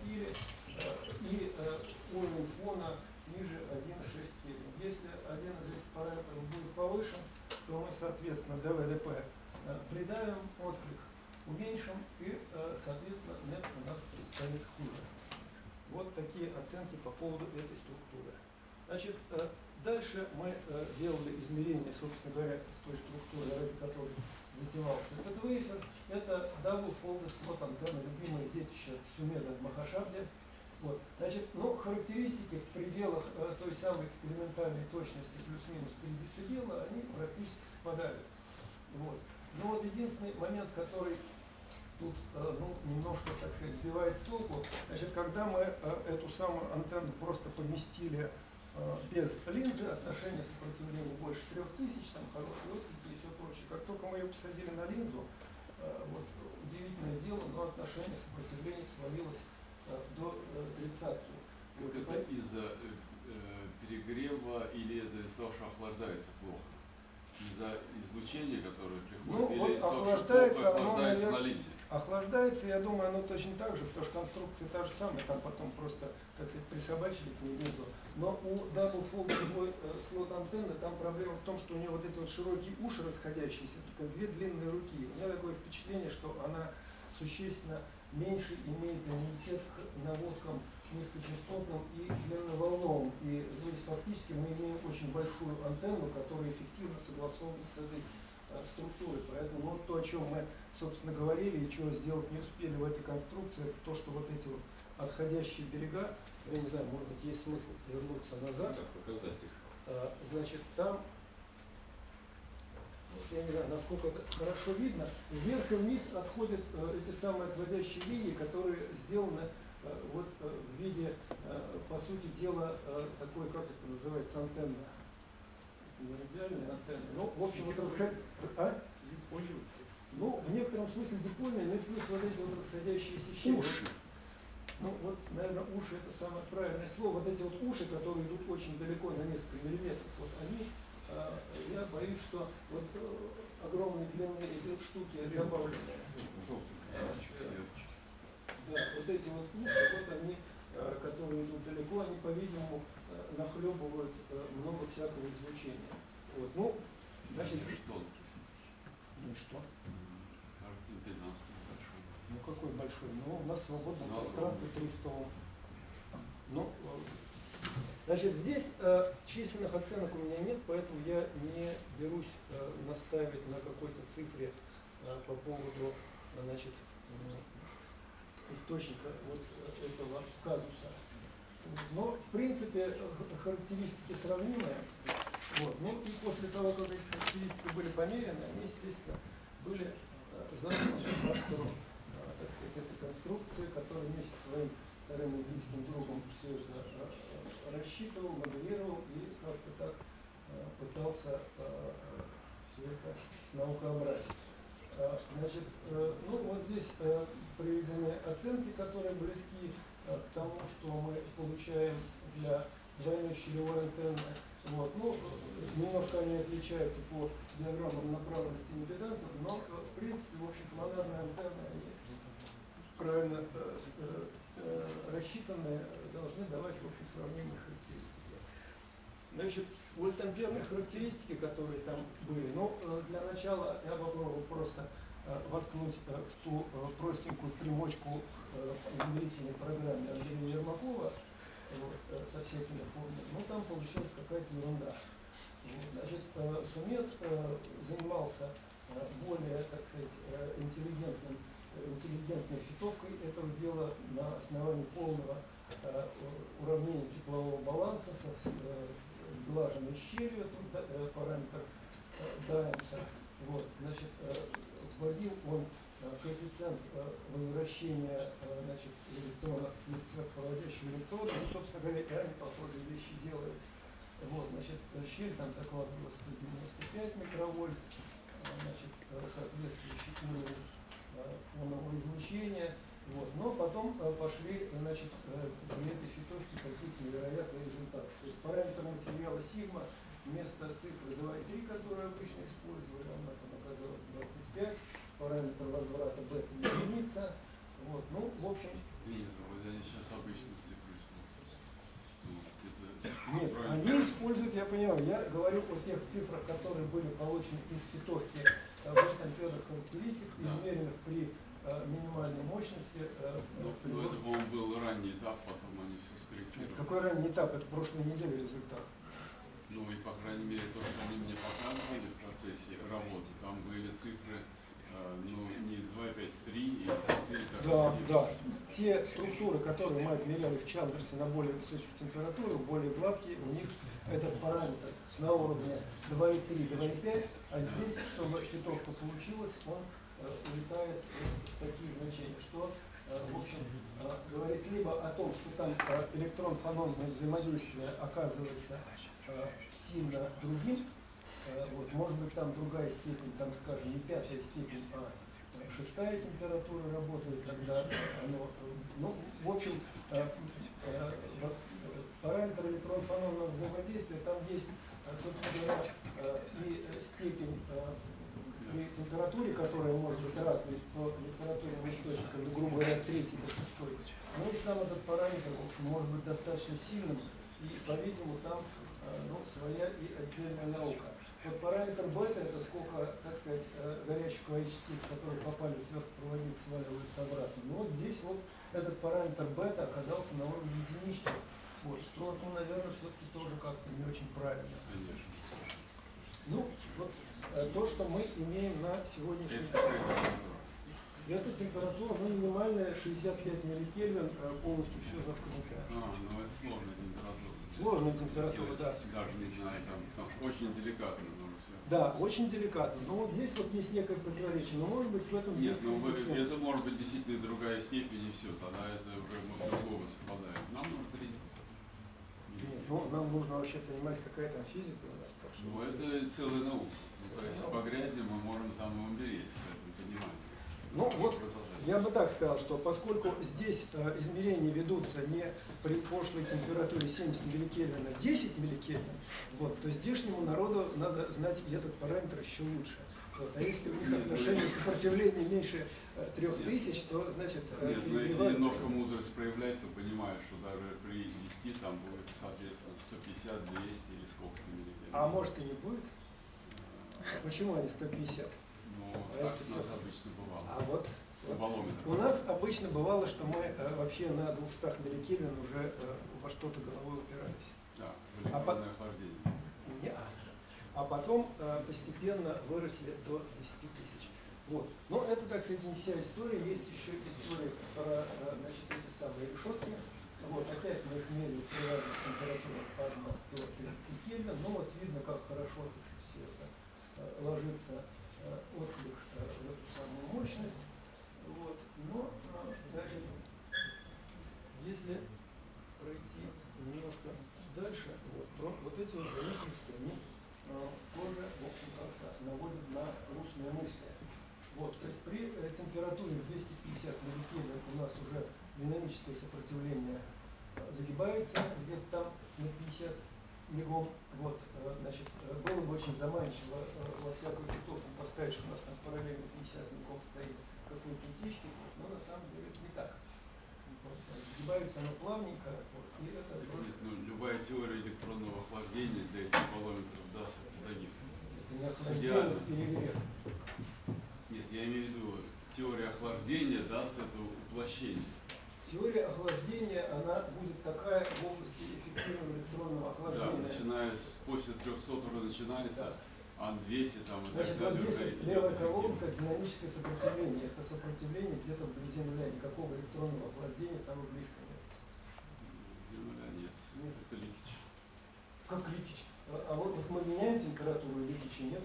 и уровень фона ниже 1,6 Кельвин. Если один из этих параметров будет повышен, то мы, соответственно, ДВДП придавим, отклик уменьшим, и, соответственно, НЭП у нас станет хуже. Вот такие оценки по поводу этой структуры. Значит, дальше мы делали измерения, собственно говоря, с той структурой, ради которой затевался этот вейфер. Это Double Folded Slot антенна, любимое детище Сумеда в Махашабде. Вот. Значит, ну, характеристики в пределах той самой экспериментальной точности плюс-минус 3 децибела, они практически совпадают. Вот. Но вот единственный момент, который тут ну, немножко, так сказать, сбивает с толку, значит, когда мы эту самую антенну просто поместили без линзы, отношение сопротивления больше 3000, там хорошие отклики и все прочее. Как только мы ее посадили на линзу, вот, удивительное дело, но отношение сопротивления свалилось до 30-ки.
Вот это из-за перегрева или это из-за того, что охлаждается плохо? Из-за излучения, которое приходит,
ну,
или
вот
из-за того,
охлаждается,
что плохо охлаждается на линзе?
Охлаждается, я думаю, оно точно так же, потому что конструкция та же самая, там потом просто, так сказать, присобачили к ней. Но у Double Fold слот антенны там проблема в том, что у нее вот эти вот широкие уши расходящиеся, как две длинные руки. У меня такое впечатление, что она существенно меньше имеет иммунитет к наводкам низкочастотным и длинноволновым. И здесь фактически мы имеем очень большую антенну, которая эффективно согласована с этой структурой. Поэтому вот то, о чем мы, собственно, говорили и чего сделать не успели в этой конструкции, это то, что вот эти вот отходящие берега, я не знаю, может быть, есть смысл вернуться назад.
Как показать их?
Значит, там, вот я не знаю, насколько это хорошо видно, вверх и вниз отходят эти самые отводящие линии, которые сделаны вот в виде, по сути дела, такой, как это называется, антенна. Не радиальная антенна. Ну, в общем, вот ну, в некотором смысле дипольная, но и плюс вот эти вот расходящиеся щели.
Уши.
Ну, вот, наверное, уши это самое правильное слово. Вот эти вот уши, которые идут очень далеко, на несколько миллиметров, вот они, я боюсь, что вот огромные длинные эти штуки добавленные. Да, вот эти вот уши, вот они, которые идут далеко далеко, они, по-видимому, нахлебывают много всякого излучения. Вот. Ну, значит,
Что?
ну что?
Кажется, 15 большой.
Ну какой большой? Ну, у нас свободное
Ну,
пространство 300 Ом. Ну, значит, здесь численных оценок у меня нет, поэтому я не берусь настаивать на какой-то цифре по поводу, значит, источника вот этого казуса. Но, в принципе, характеристики сравнимые. Вот. Ну и после того, как эти характеристики были померены, они, естественно, были заданы автору, так сказать, этой конструкции, который вместе со своим вторым и близким другом все это рассчитывал, моделировал и как-то так пытался все это наукообразить. Значит, ну вот здесь приведены оценки, которые близки к тому, что мы получаем для двойной щелевой антенны. Вот. Ну, немножко они отличаются по диаграммам направленности импедансов, но в принципе, в общем, монадные антенны, они правильно рассчитанные, должны давать, в общем, сравнимые характеристики. Значит, вольтамперные характеристики, которые там были, ну, для начала я попробую просто воткнуть в ту простенькую примочку в измерительной программе Андрея Ермакова со всякими формами, ну, там получилась какая-то ерунда. Значит, Сумед занимался более, так сказать, интеллигентной фитовкой этого дела на основании полного уравнения теплового баланса со сглаженной щелью, параметр Дайнса. Вот, значит, вводил он коэффициент возвращения, значит, электронов из сверхпроводящего электрона. Ну, собственно говоря, и они похожие вещи делают. Вот, значит, щель там докладывала 195 микровольт, значит, соответствующий уровень фонового излучения. Вот. Но потом пошли, значит, при этой фитовке какие-то невероятные результаты. То есть параметр материала сигма вместо цифры 2,3, которую обычно использовали, она там оказалась 25, параметр возврата бета единица. Вот. Ну, в общем...
Нет, вот они сейчас обычные цифры используют.
Нет, они используют, я понимаю, я говорю о тех цифрах, которые были получены из фитовки вольтамперных характеристик, измеренных при минимальной мощности.
Ну, это, по-моему, был ранний этап, потом они все скорректировали.
Какой ранний этап? Это прошлой недели результат.
Ну и, по крайней мере, то, что они мне показывали в процессе работы, там были цифры, ну, не 2,5, 3 и 4.
Да, да. Те структуры, которые мы отмеряли в Чандерсе на более высоких температурах, более гладкие, у них этот параметр на уровне 2,3, 2,5, а здесь, чтобы фитовка получилась, он улетает в такие значения, что, в общем, говорит либо о том, что там электрон-фононное взаимодействие оказывается сильно другим, вот, может быть, там другая степень, там, скажем, не пятая степень, а шестая температура работает, когда оно, ну, в общем, параметр электрон-фононного взаимодействия, там есть, собственно говоря, и степень при температуре, которая может быть разной по температурным источникам, ну, грубо говоря, 3 до 6. Ну и сам этот параметр, в общем, может быть достаточно сильным, и, по-видимому, там ну, своя и отдельная наука. Вот параметр бета, это сколько, так сказать, горячих частиц, которые попали в сверхпроводник, сваливаются обратно. Но вот здесь вот этот параметр бета оказался на уровне единички. Вот, что, ну, наверное, все-таки тоже как-то не очень правильно.
Конечно.
Ну, вот то, что мы имеем на сегодняшний день. Эта температура, ну, минимальная 65 милликельвин, полностью все заткнуто.
Ну это сложная температура.
Сложная температура, да.
Даже не знаю, там очень деликатно нужно все.
Да, очень деликатно. Но вот здесь вот есть некое противоречие. Но может быть в этом
Нет,
есть
ну
коэффициент.
это может быть действительно другая степень и все, тогда это уже другого совпадает. Нам нужно 300.
Нет, ну, нам нужно вообще понимать, какая там физика у нас. Так что
Ну
вот
это
здесь.
целая наука. Ну, если погрязнем, мы можем там и умереть, это понимаем.
Ну вот, я бы так сказал, что поскольку здесь измерения ведутся не при пошлой температуре 70 милликельвин, а 10 милликельвин, вот, то здешнему народу надо знать и этот параметр еще лучше. Вот. А если у них
Нет,
отношение
ну,
сопротивления меньше 3000, то значит
Нет, но если
перегревают.
немножко мудрость проявлять, то понимаешь, что даже при 10 там будет, соответственно, 150, 200 или сколько-то миллилитров.
А может и не будет? Почему они 150?
Ну,
А
так
если
у нас
всё-
обычно бывало.
А вот,
Баллометр.
у нас обычно бывало, что мы вообще на 200 милликельвин уже во что-то головой упирались.
Да,
А
электронное охлаждение.
Не-а. А потом постепенно выросли до 10 тысяч. Вот. Но это, так сказать, не вся история. Есть еще история про значит, эти самые решетки. Вот, опять мы их меряем при разных температурах от 1 до 30 кельвин. Но вот видно, как хорошо все это ложится отклик в эту самую мощность. Вот. Но, значит, если пройти немножко дальше, вот, то вот эти вот зависимости, они тоже, в общем, как-то наводят на грустные мысли. Вот, то есть при температуре 250 милликельвин у нас уже динамическое сопротивление загибается где-то там на 50 мегом. Вот, значит, было бы очень заманчиво во всякую тусовку поставить, что у нас там параллельно 50 мегом стоит какой-то утечки, вот, но на самом деле это не так. Вот, загибается оно плавненько, вот, и это
Нет, ну, любая теория электронного охлаждения для этих баллометров даст этот загиб.
это не охлаждение, перегрев.
Нет, я имею в виду, теория охлаждения даст это уплощение.
Теория охлаждения, она будет такая в области эффективного электронного
Да,
охлаждения.
начиная после 300 уже начинается, АН-200 там и
Значит,
так
вот
далее.
здесь
уже
вот
идет
левая
эффективно.
колонка – динамическое сопротивление. Это сопротивление где-то вблизи нуля. Никакого электронного охлаждения там и близко нет.
Где нуля нет.
Нет.
Это ликич.
Как ликич. А вот мы меняем температуру, и ликича нет.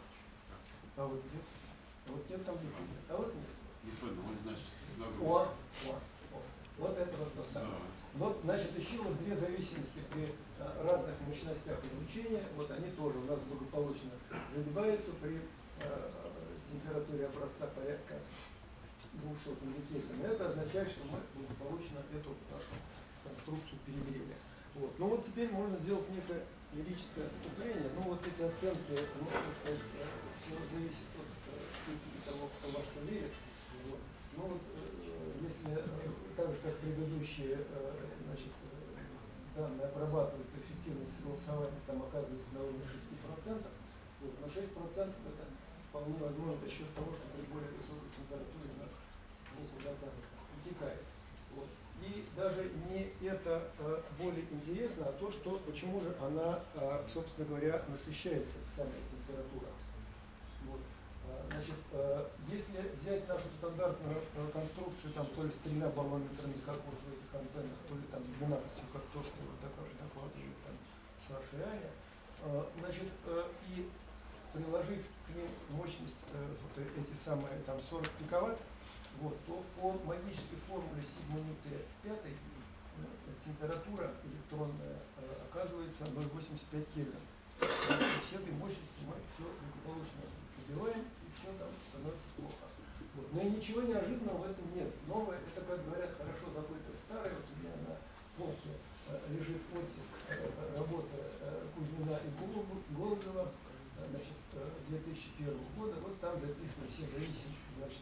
А вот нет. А вот нет там ликича. А вот нет.
Не понял, он значит
О,
нагрузка.
о. Вот это вот то самое.
Да.
Вот, значит, еще вот две зависимости при разных мощностях излучения. Вот они тоже у нас благополучно загибаются при температуре образца порядка 200 милликельвин. Это означает, что мы благополучно эту нашу конструкцию перегрели. Вот. Ну вот теперь можно сделать некое лирическое отступление. Ну вот эти оценки, ну, так сказать, все зависит от степени того, кто во что верит. Вот. Ну вот, если так же, как предыдущие значит, данные обрабатывают эффективность согласования, там оказывается на уровне 6%, вот, но 6% это вполне возможно за счет того, что при более высокой температуре у нас тепло куда-то утекает. Вот. И даже не это более интересно, а то, что почему же она, собственно говоря, насыщается, самая температура. Вот. Значит, если взять нашу стандартную конструкцию, там, то ли с 3 баллометрами, как вот в этих антеннах, то ли там с 12, как то, что вот докладывали там Саша и Аня, значит, и приложить к ним мощность, вот эти самые там 40 пиковатт, вот, то по магической формуле сигма ньютона в пятой температура электронная оказывается 0,85 кельвин. С этой мощностью мы все благополучно убиваем, и все там становится плохо. Вот. Но и ничего неожиданного в этом нет. Новое, это, как говорят, хорошо забытое старое. Вот у меня на полке лежит оттиск работы Кузьмина и Голубева, значит, 2001 года. Вот там записаны все зависимости, значит,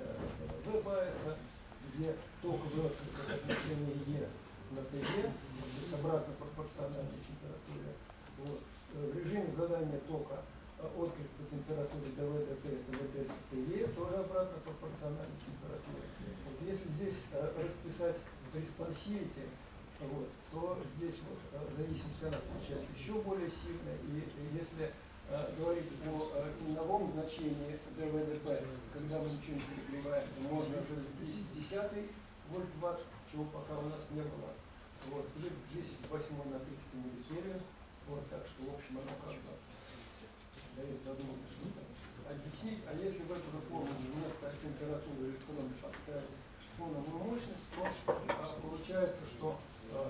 ВБАСа, где токовый отклик от отношения Е на ТЕ, то есть обратно пропорциональной температуре. Вот. В режиме задания тока отклик по температуре ДВДТ, ДВДТЕ тоже обратно пропорциональной температуре. Вот если здесь расписать респонсивити, вот, то здесь вот зависимость она получается еще более сильная. И если говорить о темновом значении ДВДП, когда мы ничего не перегреваем, то можно уже 10 вольт-ватт, чего пока у нас не было. Вот, и 10 восьмой на 300 милликельвин. Вот, так что, в общем, оно как бы дает возможность что-то объяснить. А если в эту же формулу вместо температуры электрона подставить фоновую мощность, то получается, что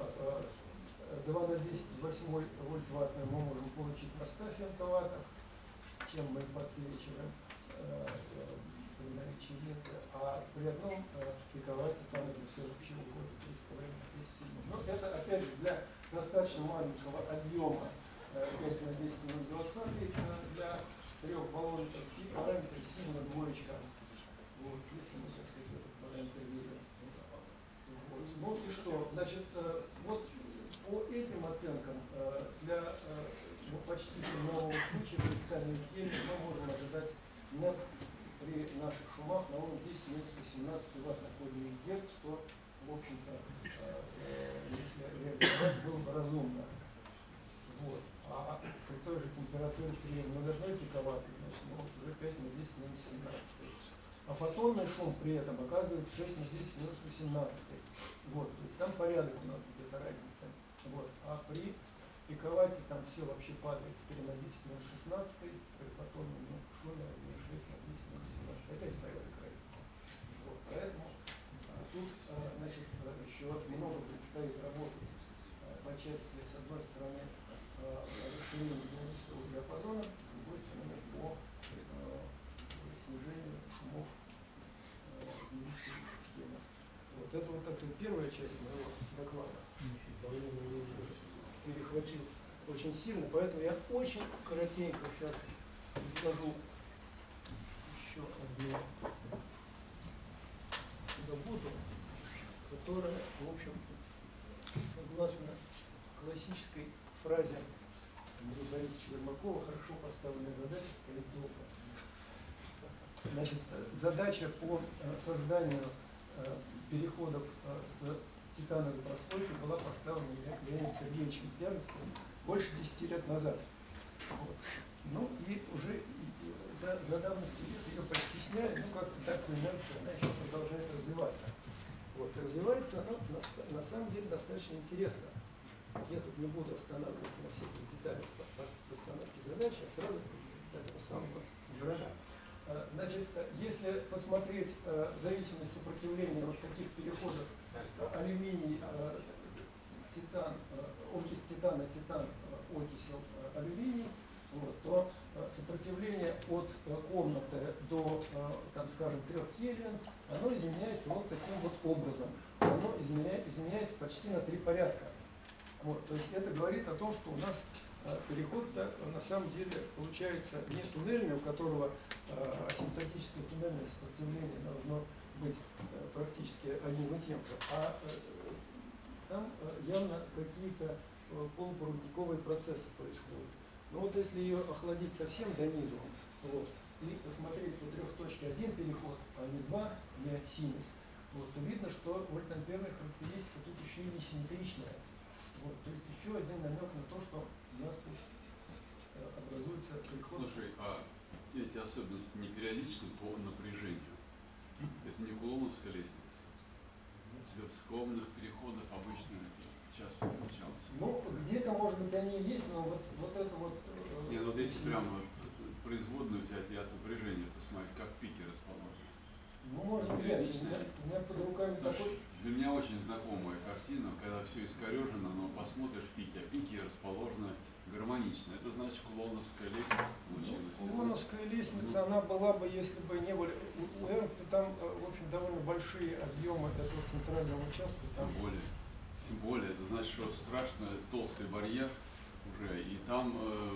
2 на 10 восьмой вольт-ваттную мы можем получить на 100 фемтоваттов, чем мы подсвечиваем при наличии линзы, а при одном пиковатте там это все вообще уходит здесь сильно. Но это, опять же, для достаточно маленького объема 5 на 10 на 20 для 3 вольтов и параметр сильно двоечка. Вот, если мы, так сказать, этот параметр берем. Вот. Ну и что? Значит, вот по этим оценкам для почти нового случая кристальной изделия мы можем ожидать нет при наших шумах на уровне 10-18 ватт на корень герц, что, в общем-то, если реализовать, было бы разумно. Вот. А при той же температуре при 0,1 пиковаттой, значит, ну, вот уже 5 на 10 минус 17. А фотонный шум при этом оказывается 6 на 10 минус 18. Вот, то есть там порядок у нас где-то разница. Вот. А при пиковате там все вообще падает 4 на 10 минус 16, при фотонном шуме 6 на 10 минус 17. Опять порядок разницы. Вот. Поэтому тут, значит, еще много предстоит работать по части, с одной стороны, расширения динамического диапазона, с другой стороны, по снижению шумов измерительных схем. Вот это вот, так сказать, первая часть моего доклада. Перехватил очень сильно, поэтому я очень коротенько сейчас изложу еще одну работу, которая, в общем, согласно классической фразе Андрея Борисовича Ермакова, хорошо поставленная задача стоит долго. Значит, задача по созданию переходов с титановой прослойки была поставлена Леонидом Сергеевичем Первенским больше 10 лет назад. Вот. Ну и уже за давностью лет ее постесняли, ну как-то так по инерции она еще продолжает развиваться. Вот. Развивается она на самом деле достаточно интересно. Я тут не буду останавливаться на всех деталях постановки задачи, а сразу с этого самого врага. Значит, если посмотреть зависимость сопротивления вот таких переходов алюминий, титан, окись титана, титан, окисел, алюминий, вот, то сопротивление от комнаты до, там, скажем, 3 Кельвин, оно изменяется вот таким вот образом. Оно изменяется почти на 3 порядка. Вот, то есть это говорит о том, что у нас переход-то на самом деле получается не туннельный, у которого асимптотическое туннельное сопротивление должно быть практически одним и тем же, а там явно какие-то полупроводниковые процессы происходят. Но вот если ее охладить совсем до низу, вот, и посмотреть по 3 точке один переход, а не 2, не синус, вот, то видно, что вольтамперная характеристика тут еще и несимметричная. Вот, то есть еще один намек на то, что у нас тут образуется переход.
Слушай, а эти особенности не периодичны по напряжению? Это не кулоновская лестница? В склонных переходах обычно часто получалось.
Ну, где-то, может быть, они и есть, но вот это вот...
Нет, вот если прямо производную взять и от напряжения посмотреть, как пики расположены.
Ну, может быть, у меня под руками такой...
Для меня очень знакомая картина, когда все искорежено, но посмотришь пики, а пики расположены гармонично. Это значит, кулоновская лестница получилась.
Ну, кулоновская лестница, она была бы, если бы не были... У Эрнста там, в общем, довольно большие объемы этого центрального участка. Там...
Тем более, это значит, что страшно толстый барьер уже, и там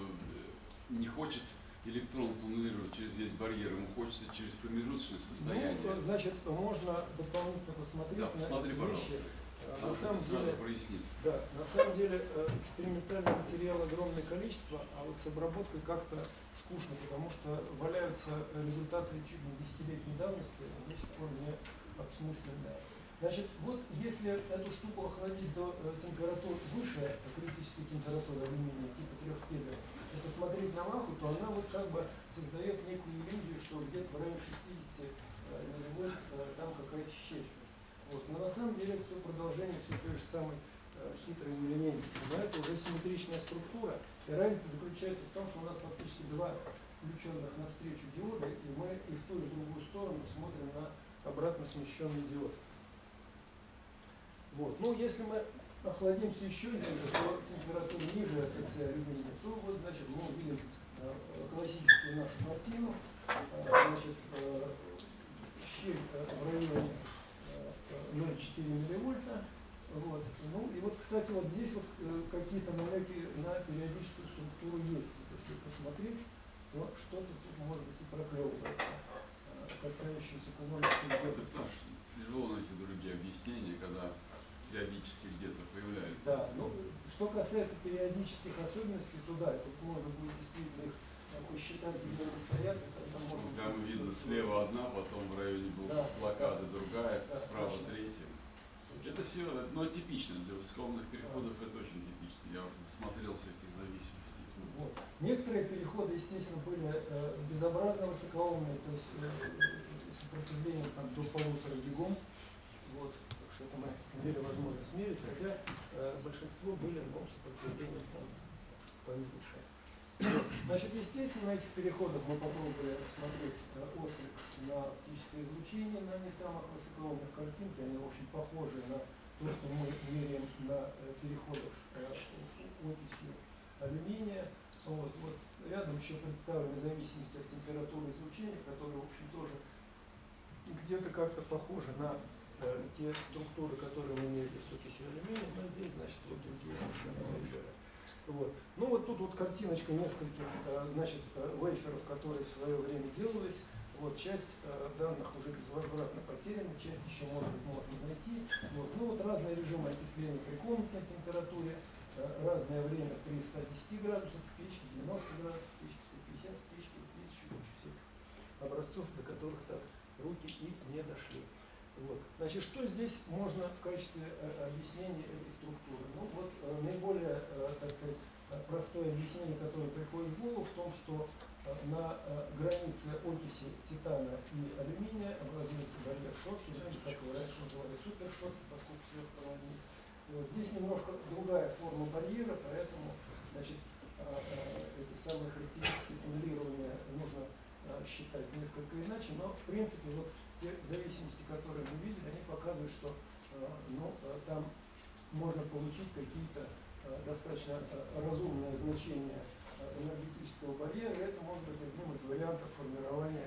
не хочет электрон туннелировать через весь барьер, ему хочется через промежуточное состояние.
Ну, значит, можно дополнительно посмотреть
да, посмотри,
на эти вещи.
На самом деле,
да, на самом деле экспериментального материала огромное количество, а вот с обработкой как-то скучно, потому что валяются результаты чуть не 10-летней давности, до сих пор не обсмысленные. Значит, вот если эту штуку охладить до температур выше критической температуры алюминия, типа 3 Кельвин, и посмотреть на маху, то она вот как бы создает некую иллюзию, что где-то в районе 60 милливольт там какая-то щель. Вот. Но на самом деле все продолжение все той же самой хитрой миллинейности. Но это уже симметричная структура. И разница заключается в том, что у нас фактически 2 включенных навстречу диода, и мы и в ту, и в другую сторону смотрим на обратно смещенный диод. Вот. Ну, если мы охладимся еще немного до температуры ниже АТЦ алюминия, то вот, значит, мы увидим классическую нашу картину. Значит, щель в районе 0,4 милливольта. Вот. Ну и вот, кстати, вот здесь вот какие-то намеки на периодическую структуру есть. Если посмотреть, то что-то тут может быть и проклевывается, касающееся кумулятивных
Это
дебетов.
тоже тяжело найти другие объяснения, когда периодически где-то появляются.
Да, ну, что касается периодических особенностей, то да, тут можно будет действительно их посчитать, где они стоят, и тогда можно...
Прямо видно, слева одна, потом в районе был
Да,
блокады
да.
другая,
Да,
справа
точно.
третья. Это все, но типично для высокоумных переходов, это очень типично. Я уже насмотрелся этих зависимостей.
Вот. Некоторые переходы, естественно, были безобразно высокоумные, то есть сопротивление там, до 1,5 гигом. Вот. Так что это мы имели возможность мерить, хотя большинство были сопротивлением там, поменьше. Значит, естественно, на этих переходах мы попробовали рассмотреть отклик на оптическое излучение на не самых высокоумных картинки. Они, в общем, похожи на то, что мы меряем на переходах с окисью алюминия. Вот рядом еще представлены зависимости от температуры излучения, которые, в общем, тоже где-то как-то похожи на те структуры, которые мы мерили с окисью алюминия, но здесь, значит, вот другие совершенно вейферы. Вот. Ну вот тут вот картиночка нескольких, значит, вейферов, которые в свое время делались. Вот часть данных уже безвозвратно потеряна, часть еще, может быть, можно найти. Вот. Ну вот разные режимы окисления при комнатной температуре, разное время при 110 градусах, печки 90 градусов, печки 150, печки 1000, больше всех образцов, до которых так руки и не дошли. Вот. Значит, что здесь можно в качестве объяснения этой структуры? Ну вот наиболее, так сказать, простое объяснение, которое приходит в голову, в том, что на границе окиси титана и алюминия образуется барьер шотки, или, как вы раньше называли, супершотки, поскольку сверхпроводник. Вот. Здесь немножко другая форма барьера, поэтому, значит, эти самые характеристики туннелирования нужно считать несколько иначе, но в принципе вот те зависимости, которые мы видели, они показывают, что там можно получить какие-то достаточно разумные значения энергетического барьера. Это может быть одним из вариантов формирования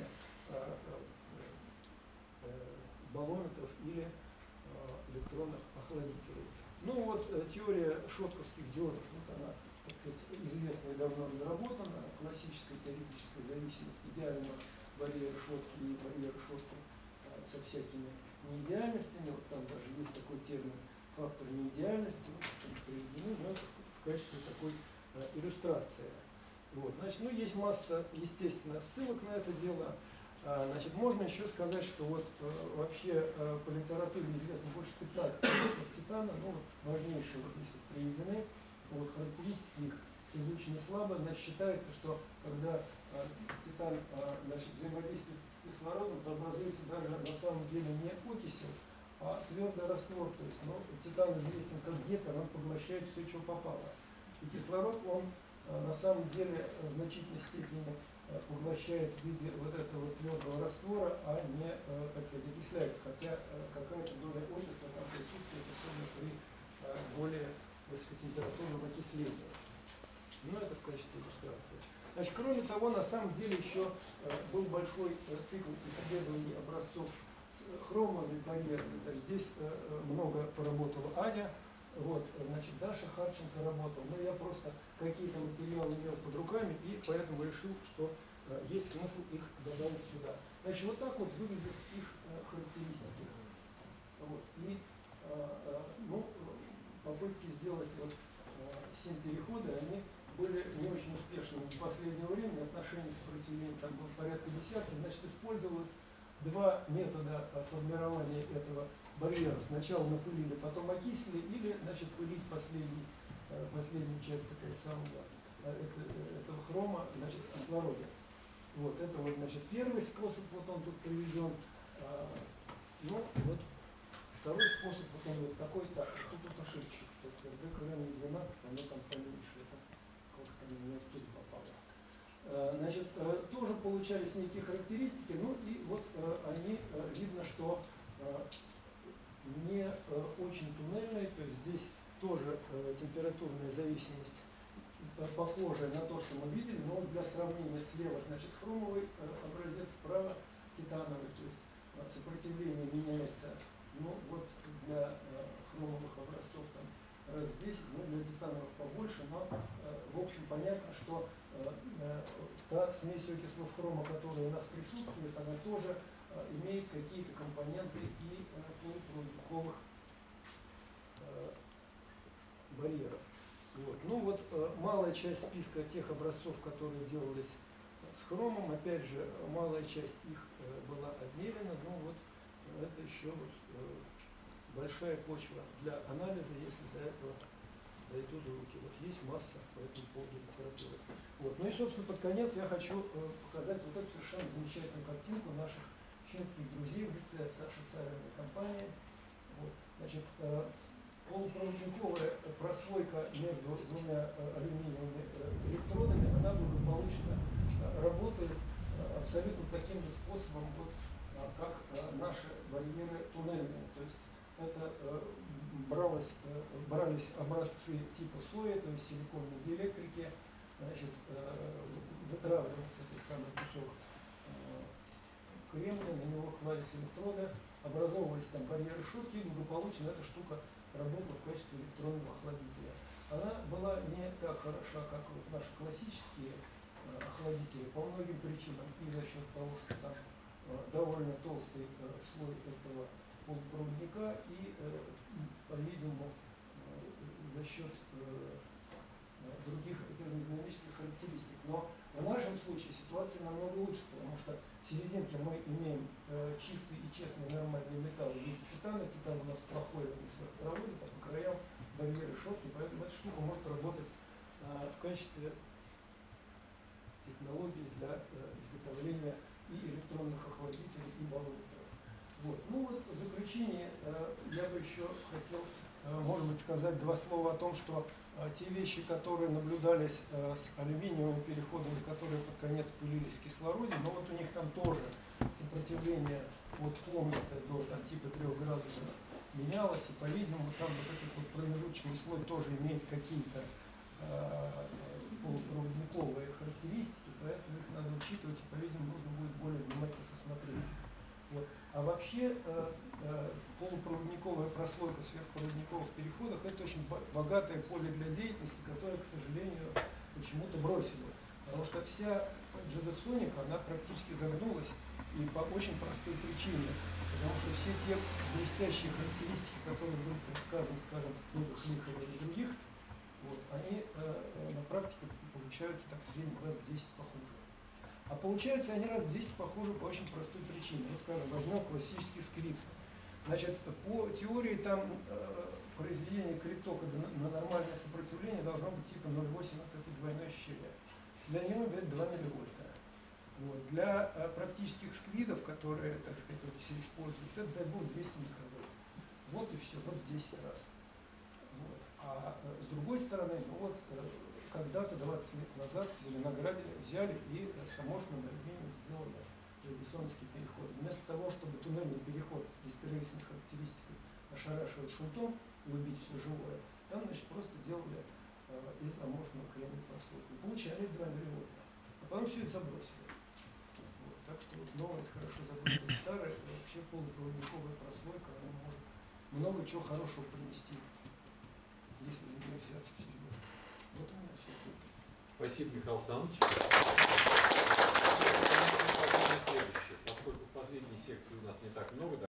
баллометров или электронных охладителей. Ну вот теория шотковских диодов, вот она, так сказать, известна и давно разработана, классическая теоретическая зависимость идеального барьера шотки и барьера шотки со всякими неидеальностями. Вот там даже есть такой термин фактор неидеальности, приведены, но это в качестве такой иллюстрации. Вот. Значит, ну есть масса, естественно, ссылок на это дело. Значит, можно еще сказать, что вот вообще по литературе известно больше 15 элементов титана, ну вот важнейшие вот здесь вот приведены, вот характеристики их изучены слабо. Значит, считается, что когда титан значит, взаимодействует с кислородом, то образуется даже на самом деле не окиси, а твердый раствор. То есть титан известен как гетер, он поглощает все, что попало. И кислород, он на самом деле в значительной степени поглощает в виде вот этого твердого раствора, а не, так сказать, окисляется. Хотя какая-то доля окисла там присутствует, особенно при более высокотемпературном окислении. Но это в качестве иллюстрации. Значит, кроме того, на самом деле еще был большой цикл исследований образцов с хромовыми барьерами. Здесь много поработала Аня, вот, значит, Даша Харченко работала, но я просто какие-то материалы имел под руками, и поэтому решил, что есть смысл их добавить сюда. Значит, вот так вот выглядят их характеристики. Вот. И попытки сделать вот 7 переходы, они были не очень успешными в последнее время, отношение сопротивления там было порядка десятки. Значит, использовалось два метода формирования этого барьера. Сначала напылили, потом окисли, или, значит, пылить последнюю часть этого хрома, значит, кислорода. Вот, это вот, значит, первый способ, вот он тут приведен. Ну, вот второй способ, вот он вот такой, так, тут вот ошибочка, кстати, РГ-КРН 12, оно там поменьше, это как-то не оттуда попало. Значит, тоже получались некие характеристики, ну и вот они, видно, что не очень туннельные, то есть здесь тоже температурная зависимость похожая на то, что мы видели, но для сравнения слева, значит, хромовый образец, справа титановый, то есть сопротивление меняется, ну вот для хромовых образцов там раз в 10, ну для титановых побольше, но в общем общем, понятно, что та смесь окислов хрома, которая у нас присутствует, она тоже имеет какие-то компоненты и полупроводниковых барьеров. Вот. Ну вот малая часть списка тех образцов, которые делались с хромом, опять же, малая часть их была отмерена, но вот это еще вот, большая почва для анализа, если до этого дойдут руки. Вот есть масса по этому поводу литературы. Вот. Ну и, собственно, под конец я хочу показать вот эту совершенно замечательную картинку наших финских друзей в лице Саши Савиной компании. Вот. Значит, полупроводниковая прослойка между двумя алюминиевыми электродами, она благополучно работает абсолютно таким же способом, вот, как наши барьеры туннельные. То есть это брались образцы типа сои, то есть силиконовой диэлектрики, значит, вытравливался этот самый кусок кремния, на него клались электроды, образовывались там барьеры шутки, и благополучно эта штука работала в качестве электронного охладителя. Она была не так хороша, как вот наши классические охладители по многим причинам, и за счет того, что там довольно толстый слой этого полупроводника, и, по-видимому, за счет других термодинамических характеристик. Но в нашем случае ситуация намного лучше, потому что в серединке мы имеем чистый и честный нормальный металл в виде титана. Титан у нас плохой, он сверхпроводит, а по краям барьеры шотки, поэтому эта штука может работать в качестве технологии для изготовления и электронных охладителей, и баллонов. Вот. Ну вот в заключение я бы еще хотел, может быть, сказать два слова о том, что те вещи, которые наблюдались с алюминиевыми переходами, которые под конец пылились в кислороде, но вот у них там тоже сопротивление от комнаты до там, типа 3 градусов менялось, и, по-видимому, там вот этот вот промежуточный слой тоже имеет какие-то полупроводниковые характеристики, поэтому их надо учитывать, и, по-видимому, нужно будет более внимательно посмотреть. Вот. А вообще полупроводниковая прослойка в сверхпроводниковых переходах – это очень богатое поле для деятельности, которое, к сожалению, почему-то бросили. Потому что вся джазосоника, она практически загнулась, и по очень простой причине. Потому что все те блестящие характеристики, которые были предсказаны, скажем, в книгах Лихова и других, вот, они на практике получаются так в среднем раз в 10 похуже. А получаются они раз в 10 похуже по очень простой причине. Вот, скажем, возьмем классический скрипт. Значит, по теории там произведение криптока на нормальное сопротивление должно быть типа 0,8 от этой двойной щели. Для него это 2 милливольта. Вот. Для практических сквидов, которые, так сказать, вот все используются, это дай бог 200 микровольт. Вот и все, вот в 10 раз. Вот. А с другой стороны, ну вот когда-то 20 лет назад в Зеленограде взяли и с аморфным алюминием сделали джазосоновский переход. Вместо того, чтобы туннельный переход с гистерезисной характеристикой ошарашивать шунтом и убить все живое, там, значит, просто делали из аморфного кремния прослойку. Получали 2 милливольта. А потом все это забросили. Вот. Так что вот новое, это хорошо забытое, старое, вообще полупроводниковая прослойка, она может много чего хорошего принести, если за нее взяться всерьез. Вот у меня все.
Спасибо, Михаил Александрович. Следующее. Поскольку в последней секции у нас не так много,